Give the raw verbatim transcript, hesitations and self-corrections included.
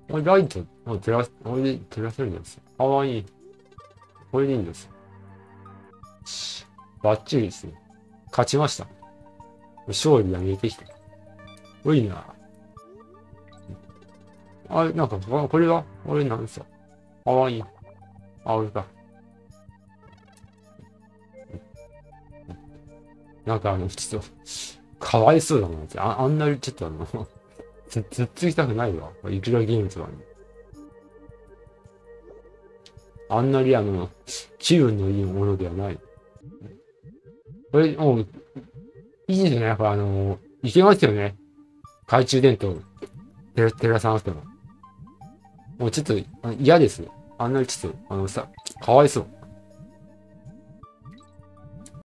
俺ライトを照らす、俺で照らせるんです。かわいい。これでいいんです。しバッチリですね。勝ちました。勝利が見えてきた。多いな。あ、なんか、これは俺なんすよ。かわいい。あ、俺か。なんかあの、ちょっと、かわいそうだな。ああんなにちょっとあの、つ、つっつきたくないわ。いくらゲームとかに。あんなにあの、気分のいいものではない。これ、もう、いいですね。やっぱあの、いけますよね。懐中電灯、照ら照らさなくても。もうちょっと、あ嫌です。あんなにちょっと、あのさ、かわいそう。